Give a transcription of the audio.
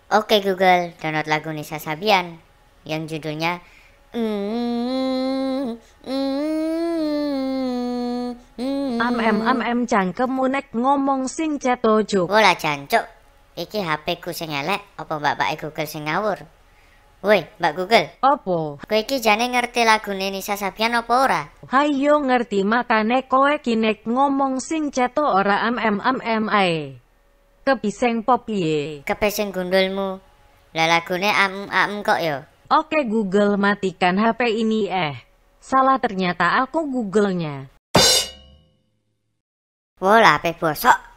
Oke Google, download lagu Nisa Sabian yang judulnya mm, mm, Cangkemmu nek ngomong sing cetojuk. Wola jancuk, iki HP ku sing elek apa mbak Google sing ngawur? Woi, Mbak Google, Opo? kowe iki jane ngerti lagune Nisa Sabian apa ora? Hayo ngerti makane kowe kinek ngomong sing ceto ora ae. Kepiseng pop piye? Kepesing gundulmu. Lah lagune kok yo. Oke Google matikan HP ini Salah ternyata aku Google-nya. Wola HP bosok.